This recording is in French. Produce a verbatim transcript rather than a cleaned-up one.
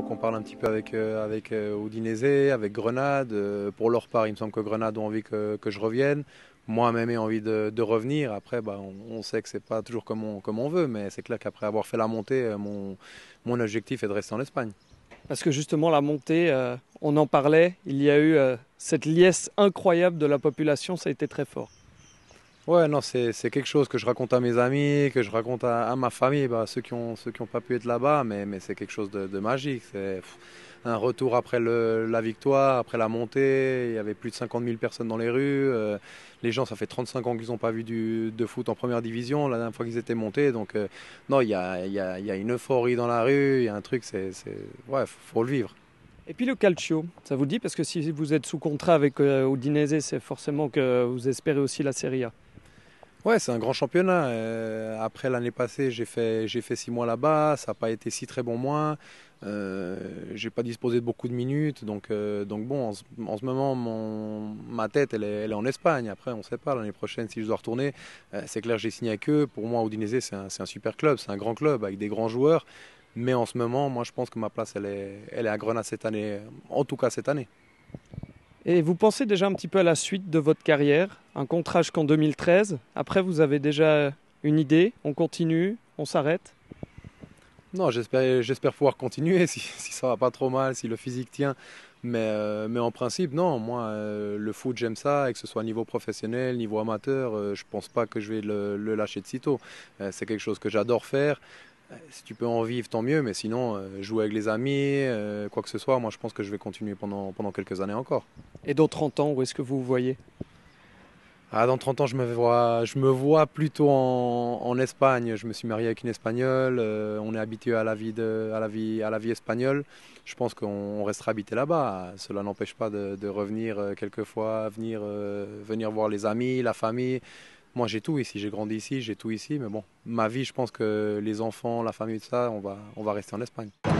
qu'on parle un petit peu avec, euh, avec euh, Udinese, avec Grenade. Euh, pour leur part, il me semble que Grenade ont envie que, que je revienne. Moi-même ai envie de, de revenir. Après, bah, on, on sait que c'est pas toujours comme on, comme on veut, mais c'est clair qu'après avoir fait la montée, euh, mon, mon objectif est de rester en Espagne. Parce que justement, la montée, euh, on en parlait, il y a eu euh, cette liesse incroyable de la population, ça a été très fort. Ouais, non, c'est c'est quelque chose que je raconte à mes amis, que je raconte à, à ma famille, bah, ceux qui ont ceux qui ont pas pu être là-bas, mais, mais c'est quelque chose de, de magique. C'est pff, un retour après le, la victoire, après la montée. Il y avait plus de cinquante mille personnes dans les rues. Euh, les gens, ça fait trente-cinq ans qu'ils n'ont pas vu du, de foot en première division, la dernière fois qu'ils étaient montés. Donc, euh, non, il y a, il y a, il y a une euphorie dans la rue, il y a un truc, c'est, c'est, ouais, faut, faut le vivre. Et puis le calcio, ça vous dit? Parce que si vous êtes sous contrat avec euh, Udinese, c'est forcément que vous espérez aussi la Serie A. Ouais, c'est un grand championnat. Euh, après l'année passée, j'ai fait, j'ai fait six mois là-bas. Ça n'a pas été si très bon mois. Euh, j'ai pas disposé de beaucoup de minutes. Donc, euh, donc bon, en ce, en ce moment, mon, ma tête, elle est, elle est en Espagne. Après, on ne sait pas. L'année prochaine, si je dois retourner, euh, c'est clair, j'ai signé avec eux. Pour moi, Udinese, c'est un, c'est un super club. C'est un grand club avec des grands joueurs. Mais en ce moment, moi, je pense que ma place, elle est, elle est à Grenade cette année. En tout cas, cette année. Et vous pensez déjà un petit peu à la suite de votre carrière, un contrat jusqu'en deux mille treize. Après, vous avez déjà une idée, on continue, on s'arrête? Non, j'espère, j'espère pouvoir continuer si, si ça va pas trop mal, si le physique tient. Mais, euh, mais en principe, non. Moi, euh, le foot, j'aime ça, et que ce soit niveau professionnel, niveau amateur, euh, je pense pas que je vais le, le lâcher de sitôt. Euh, c'est quelque chose que j'adore faire. Euh, Si tu peux en vivre, tant mieux. Mais sinon, euh, jouer avec les amis, euh, quoi que ce soit, moi, je pense que je vais continuer pendant, pendant quelques années encore. Et dans trente ans, où est-ce que vous vous voyez? Ah, dans trente ans, je me vois, je me vois plutôt en, en Espagne. Je me suis marié avec une Espagnole. Euh, on est habitué à la vie de, à la vie, à la vie espagnole. Je pense qu'on on restera habité là-bas. Cela n'empêche pas de, de revenir euh, quelquefois, venir, euh, venir voir les amis, la famille. Moi, j'ai tout ici. J'ai grandi ici, j'ai tout ici. Mais bon, ma vie, je pense que les enfants, la famille, tout ça, on va, on va rester en Espagne.